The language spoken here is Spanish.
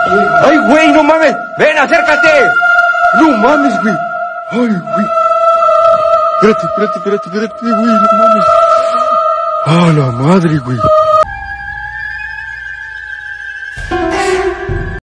¡Ay, güey, no mames! ¡Ven, acércate! No mames, güey. Ay, güey. Espérate, güey, no mames. ¡Ah, la madre, güey!